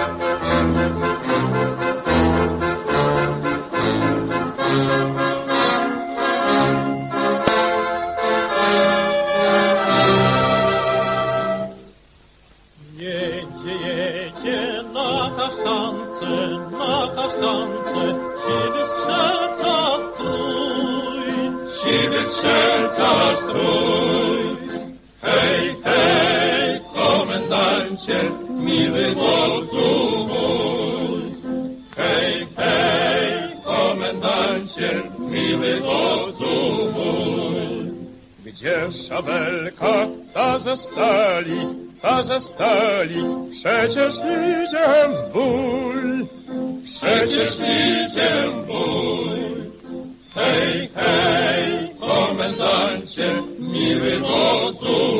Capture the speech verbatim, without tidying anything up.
Szabelka, ta ze stali, ta ze stali, przecież idzie ból, przecież idzie ból. Hej, hej, komendancie, miły wodzu,